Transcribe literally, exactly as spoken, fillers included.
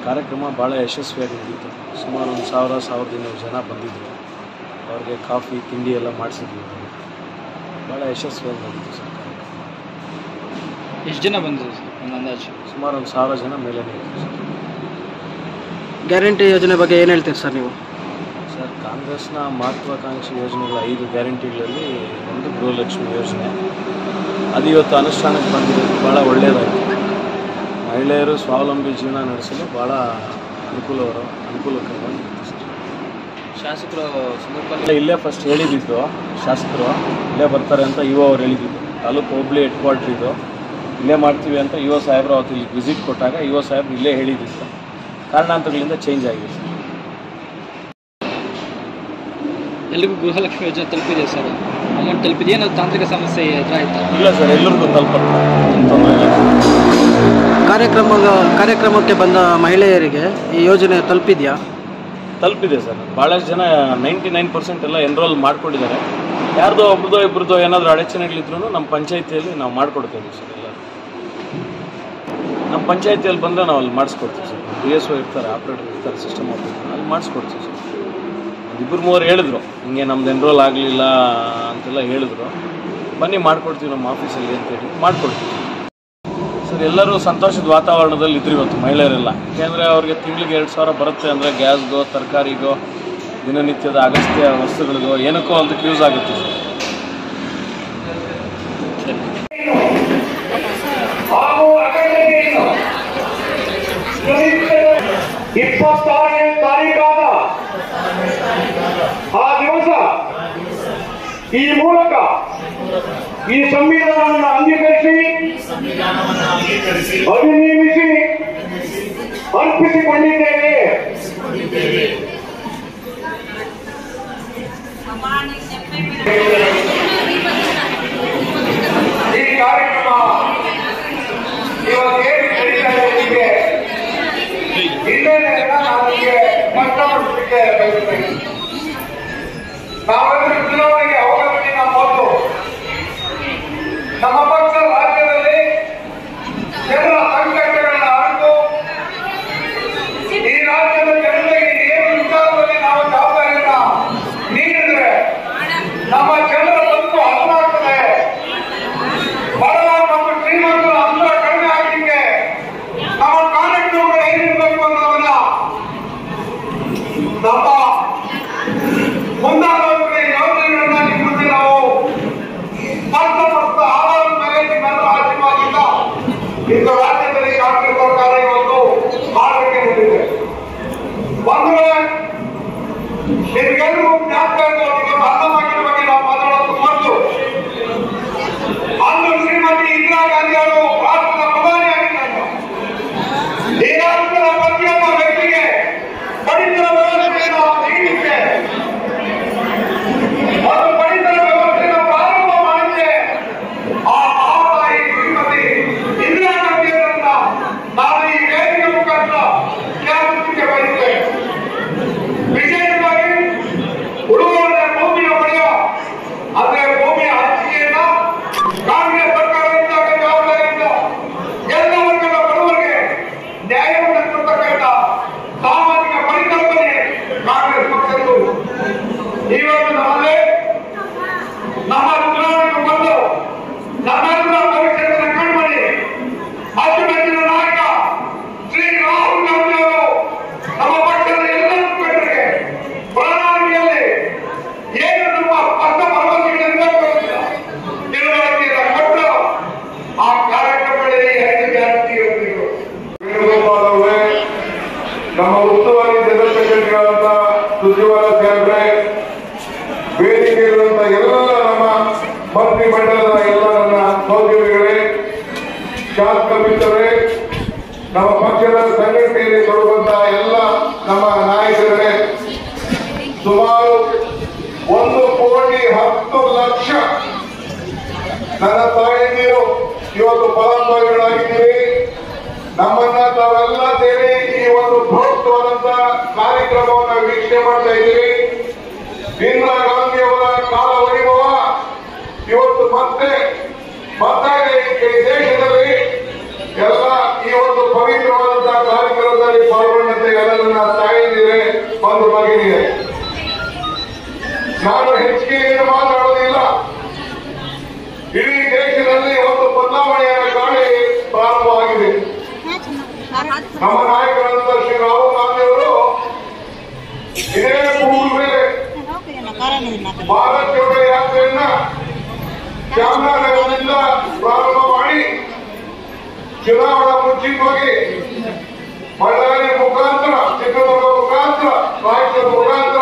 ಕಾರ್ಯಕ್ರಮ ಭಾಳ ಯಶಸ್ವಿಯಾಗಿ ನಡೀತು. ಸುಮಾರು ಒಂದು ಸಾವಿರ ಸಾವಿರದ ಇನ್ನೂರು ಜನ ಬಂದಿದ್ದರು. ಅವ್ರಿಗೆ ಕಾಫಿ ತಿಂಡಿ ಎಲ್ಲ ಮಾಡಿಸಿದ್ವಿ. ಭಾಳ ಯಶಸ್ವಿಯಾಗಿ ನಡೀತು ಸರ್ ಕಾರ್ಯಕ್ರಮ. ಎಷ್ಟು ಜನ ಬಂದರು ಸರ್ ಒಂದು ಅಂದಾಜು? ಸುಮಾರು ಒಂದು ಸಾವಿರ ಜನ ಮೇಲೆ ನಡೀತು ಸರ್. ಗ್ಯಾರಂಟಿ ಯೋಜನೆ ಬಗ್ಗೆ ಏನು ಹೇಳ್ತೀರಿ ಸರ್ ನೀವು? ಸರ್, ಕಾಂಗ್ರೆಸ್ನ ಮಹತ್ವಾಕಾಂಕ್ಷಿ ಯೋಜನೆಗಳು ಐದು ಗ್ಯಾರಂಟಿಗಳಲ್ಲಿ ಒಂದು ಗೃಹಲಕ್ಷ್ಮಿ ಯೋಜನೆ ಅದು ಇವತ್ತು ಅನುಷ್ಠಾನಕ್ಕೆ ಬಂದಿರೋದು ಭಾಳ ಒಳ್ಳೆಯದಾಗಿದೆ. ಮಹಿಳೆಯರು ಸ್ವಾವಲಂಬಿ ಜೀವನ ನಡೆಸಲು ಭಾಳ ಅನುಕೂಲವರು ಅನುಕೂಲಕರವಾಗಿರುತ್ತೆ ಸರ್. ಶಾಸಕರು ಸಂದರ್ಭದಲ್ಲಿ ಇಲ್ಲೇ ಫಸ್ಟ್ ಹೇಳಿದ್ದು ಶಾಸಕರು ಇಲ್ಲೇ ಬರ್ತಾರೆ ಅಂತ ಇ ಒ ಅವ್ರು ಹೇಳಿದ್ದು. ತಾಲೂಕು ಹೋಬಳಿ ಹೆಡ್ ಕ್ವಾರ್ಟರ್ ಇದು, ಇಲ್ಲೇ ಮಾಡ್ತೀವಿ ಅಂತ ಇ ಒ ಸಾಹೇಬ್ರು ಅವತ್ತು ಇಲ್ಲಿ ವಿಸಿಟ್ ಕೊಟ್ಟಾಗ ಇ ಒ ಸಾಹೇಬ್ರು ಇಲ್ಲೇ ಹೇಳಿದ್ದು. ಕಾರಣಾಂತರಗಳಿಂದ ಚೇಂಜ್ ಆಗಿದೆ ಸರ್. ಎಲ್ಲಿಗೂ ಗೃಹಲಕ್ಷ್ಮಿ ಯೋಜನೆ ತಲುಪಿದೆ ಸರ್? ಅಮೌಂಟ್ ತಲುಪಿದೆಯಾ? ನಾವು ತಾಂತ್ರಿಕ ಸಮಸ್ಯೆ ಎದುರಾಯ್ತಾ? ಇಲ್ಲ ಸರ್, ಎಲ್ಲರಿಗೂ ತಲುಪುತ್ತೆ. ಕಾರ್ಯಕ್ರಮ ಕಾರ್ಯಕ್ರಮಕ್ಕೆ ಬಂದ ಮಹಿಳೆಯರಿಗೆ ಈ ಯೋಜನೆ ತಲುಪಿದೆಯಾ? ತಲುಪಿದೆ ಸರ್. ಭಾಳಷ್ಟು ಜನ ನೈಂಟಿ ನೈನ್ ಪರ್ಸೆಂಟ್ ಎಲ್ಲ ಎನ್ರೋಲ್ ಮಾಡ್ಕೊಂಡಿದ್ದಾರೆ. ಯಾರ್ದೋ ಒಬ್ರದೋ ಇಬ್ಬರದೋ ಏನಾದರೂ ಅಡಚಣೆಗಳಿದ್ರೂ ನಮ್ಮ ಪಂಚಾಯಿತಿಯಲ್ಲಿ ನಾವು ಮಾಡಿಕೊಡ್ತೇವೆ ಸರ್. ಎಲ್ಲ ನಮ್ಮ ಪಂಚಾಯಿತಿಯಲ್ಲಿ ಬಂದರೆ ನಾವು ಅಲ್ಲಿ ಮಾಡಿಸ್ಕೊಡ್ತೀವಿ ಸರ್. ಡಿ ಎಸ್ ಒ ಇರ್ತಾರೆ, ಆಪ್ರೇಟರ್ ಇರ್ತಾರೆ, ಸಿಸ್ಟಮ್ ಆಪ್ರೇಟರ್, ಅಲ್ಲಿ ಮಾಡಿಸ್ಕೊಡ್ತೀವಿ ಸರ್. ಇಬ್ಬರು ಮೂವರು ಹೇಳಿದ್ರು ಹಿಂಗೆ ನಮ್ದು ಎನ್ರೋಲ್ ಆಗಲಿಲ್ಲ ಅಂತೆಲ್ಲ ಹೇಳಿದ್ರು. ಬನ್ನಿ ಮಾಡಿಕೊಡ್ತೀವಿ ನಮ್ಮ ಆಫೀಸಲ್ಲಿ ಅಂತೇಳಿ ಮಾಡಿಕೊಡ್ತೀವಿ ಸರ್. ಎಲ್ಲರೂ ಸಂತೋಷದ ವಾತಾವರಣದಲ್ಲಿ ಇದ್ರು ಇವತ್ತು ಮಹಿಳೆಯರೆಲ್ಲ. ಯಾಕೆಂದರೆ ಅವ್ರಿಗೆ ತಿಂಗಳಿಗೆ ಎರಡು ಸಾವಿರ ಬರುತ್ತೆ ಅಂದರೆ ಗ್ಯಾಸ್ಗೋ, ತರಕಾರಿಗೋ, ದಿನನಿತ್ಯದ ಅಗತ್ಯ ವಸ್ತುಗಳಿಗೋ ಏನಕ್ಕೋ ಅದಕ್ಕೆ ಯೂಸ್ ಆಗುತ್ತೆ ಸರ್. ಇಪ್ಪತ್ತಾರನೇ ತಾರೀಕಾದ ಆ ದಿವಸ ಈ ಮೂಲಕ ಈ ಸಂವಿಧಾನವನ್ನು ಅಂಗೀಕರಿಸಿ ಅಧಿನಿಯಮಿಸಿ ಅರ್ಪಿಸಿಕೊಂಡಿದ್ದೇವೆ. ಈ ಕಾರ್ಯಕ್ರಮ ಇವತ್ತೇನು ನಡೀತಾ ಇದೆ ಇಲ್ಲೇ ನಮಗೆ ಕಷ್ಟಪಡಿಸಲಿಕ್ಕೆ ಬಯಸುತ್ತೇನೆ. ನಾವೆಲ್ಲರೂ ಚುನಾವಣೆಗೆ ಹೋಗೋದಕ್ಕಿಂತ ಮೊದಲು ನಮ್ಮ ಪಕ್ಷ ರಾಜ್ಯದಲ್ಲಿ ಜನರ ಸಂಕಷ್ಟಗಳನ್ನು ಅರಿತು ಈ ರಾಜ್ಯದ ಜನತೆಗೆ ಏನು ವಿಚಾರದಲ್ಲಿ ನಾವು ಜವಾಬ್ದಾರಿಯನ್ನ ನೀಡಿದ್ರೆ ನಮ್ಮ ಜನರ ಬದುಕು ಹಸನಾಗ್ತದೆ. ಬಡವ ಮತ್ತು ಶ್ರೀಮಂತರ ಅಂತರ ಕಡಿಮೆ ಆಗಲಿಕ್ಕೆ ನಮ್ಮ ಕಾರ್ಯಕ್ರಮಗಳು ಏನಿರಬೇಕು ಅನ್ನೋದನ್ನ ನಮ್ಮ ಮುಂದಾಲೋಚನೆ ಯೋಜನೆಗಳನ್ನ ನಿಮ್ಮ ಮುಂದೆ ನಾವು ಸ್ಪಷ್ಟ ಸ್ಪಷ್ಟ ಆಧಾರದ ಮೇಲೆ ನಿಮ್ಮೆಲ್ಲ ಆಶೀರ್ವಾದದಿಂದ ಇಂದು ರಾಜ್ಯದಲ್ಲಿ ಕಾಂಗ್ರೆಸ್ ಸರ್ಕಾರ ಇವತ್ತು ಆಳ್ವಿಕೆ ಹೊಂದಿದೆ. ಒಂದು ವೇಳೆ ನಿಮಗೆಲ್ಲರಿಗೂ ಜ್ಞಾಪಕ ಇರಬಹುದು, ಅನ್ನಭಾಗ್ಯದ ಬಗ್ಗೆ ನಾವು ಮಾತಾಡೋದು ಮೊದಲು ಅಂದು ಶ್ರೀಮತಿ ಇಂದಿರಾ ಗಾಂಧಿ ಅವರು ರಾಷ್ಟ್ರದ ಪ್ರಧಾನಿಯಾಗಿದ್ದರು. ಈ ರಾಷ್ಟ್ರದ ಪ್ರತಿಯೊಬ್ಬ ವ್ಯಕ್ತಿಗೆ ಪಡಿತರ ವ್ಯವಸ್ಥೆಯನ್ನು ನೀಡಿದ್ದೆ. ಮತ್ತು ಪಡಿತರ ವ್ಯವಸ್ಥೆಯನ್ನು ಪ್ರಾರಂಭ ಮಾಡಿದ್ದೆ ಆ ಮಹಾತಾಯಿ ಶ್ರೀಮತಿ ಇಂದಿರಾ ಗಾಂಧಿ ಅವರನ್ನ ನಾನು ಈ ವೇದಿಕೆ ಮುಖಾಂತರ ಜ್ಞಾಪಿಸಲಿಕ್ಕೆ ಬಯಸುತ್ತೇನೆ. ವಿಶೇಷವಾಗಿ ಉಳುವವರ ಭೂಮಿಯ ಪಡೆಯ ಅಂದ್ರೆ ಭೂಮಿಯ ಹಂಚಿಕೆಯನ್ನ ಕಾಂಗ್ರೆಸ್ ಸರ್ಕಾರದಿಂದ ಜವಾಬ್ದಾರಿಯಿಂದ ಎಲ್ಲ ವರ್ಗದ ಬಡವರಿಗೆ ನ್ಯಾಯವನ್ನು ಕೊಡ್ತಕ್ಕಂಥ ಸಾಮಾಜಿಕ ಪರಿಕಲ್ಪನೆ ಕಾಂಗ್ರೆಸ್ ಪಕ್ಷದ್ದು. ಇವತ್ತು ನಮ್ಮಲ್ಲಿ ನಮ್ಮ ಚುನಾವಣೆಗೆ ಬಂದು ನಮ್ಮೆಲ್ಲರ ಭವಿಷ್ಯವನ್ನು ಕಣ್ಮಣಿ ಅಚ್ಚುಮೆಚ್ಚಿನ ನಾಯಕ ಶ್ರೀ ರಾಹುಲ್ ಗಾಂಧಿ ಅವರು ನಮ್ಮ ಪಕ್ಷದ ಎಲ್ಲ ಮುಖಂಡರಿಗೆ ಪ್ರಣಾಳಿಕೆಯಲ್ಲಿ ಏನು ನಮ್ಮ ಪಕ್ಷ ಭರವಸೆಗಳಿಂದ ತಿಳುವಳಿಕೆಯನ್ನು ಕೊಟ್ಟು ಆ ಕಾರ್ಯಕ್ರಮಗಳಲ್ಲಿ ಐದು ಗ್ಯಾರಂಟಿ ಯೋಜನೆಗಳು ವೇಣುಗೋಪಾಲ್ ನಮ್ಮ ಉಸ್ತುವಾರಿ ಜನರಲ್ ಸೆಕ್ರೆಟರಿಗಳಾದಂತ ಸುರ್ಜೇವಾಲಾ ಸಾಹೇಬ್ರೆ, ವೇದಿಕೆಯಿರುವಂತ ಎಲ್ಲ ನಮ್ಮ ಮಂತ್ರಿ ಮಂಡಲದ ಎಲ್ಲ ನನ್ನ ಸಹೋದ್ಯೋಗಿಗಳೇ, ಶಾಸಕ ಮಿತ್ರರೇ, ನಮ್ಮ ಪಕ್ಷದ ಸಂಘಟನೆಯಲ್ಲಿ ತೊಡಗುವಂತಹ ಎಲ್ಲ ನಮ್ಮ ನಾಯಕರೇ, ಸುಮಾರು ಒಂದು ಕೋಟಿ ಹತ್ತು ಲಕ್ಷ ನನ್ನ ತಾಯಂದಿರು ಇವತ್ತು ಫಲಾನುಭವಿಗಳಾಗಿದ್ದೀವಿ. ನಮ್ಮನ್ನ ತಾವೆಲ್ಲ ಸೇರಿ ಈ ಒಂದು ಬೃಹತ್ವಾದಂತ ಕಾರ್ಯಕ್ರಮವನ್ನು ವೀಕ್ಷಣೆ ಮಾಡ್ತಾ ಇದ್ದೀವಿ. ಇಂದಿರಾ ಗಾಂಧಿ ಅವರ ಕಾಲ ವೈಭವ ಇವತ್ತು ಮತ್ತೆ ಬರ್ತಾ ಇದೆ ಈ ದೇಶದಲ್ಲಿ. ಎಲ್ಲ ಈ ಒಂದು ಪವಿತ್ರವಾದಂತಹ ಕಾರ್ಯಕ್ರಮದಲ್ಲಿ ಪಾಲ್ಗೊಂಡು ನನ್ನ ತಾಯಿದಿರೆ ಒಂದು ಮಗನಿದೆ. ನಾನು ಹೆಚ್ಚಿಗೆ ಏನು ಮಾತಾಡೋದಿಲ್ಲ. ಇಡೀ ದೇಶದಲ್ಲಿ ಒಂದು ಬದಲಾವಣೆಯ ಗಾಳಿ ಪ್ರಾರಂಭವಾಗಿದೆ. ನಮ್ಮ ನಾಯಕರಾದ ಶ್ರೀ ರಾಹುಲ್ ಗಾಂಧಿ ಅವರು ಇದೇ ಪೂರ್ವೆ ಭಾರತ್ ಜೋಡೋ ಯಾತ್ರೆಯನ್ನ ಚಾಮರಾಜನಗರದಿಂದ ಪ್ರಾರಂಭ ಮಾಡಿ ಚುನಾವಣಾ ಮುಂಚಿತವಾಗಿ ಬಳ್ಳಾರಿ ಮುಖಾಂತರ, ಚಿತ್ರದುರ್ಗ ಮುಖಾಂತರ, ರಾಯಚೂರು ಮುಖಾಂತರ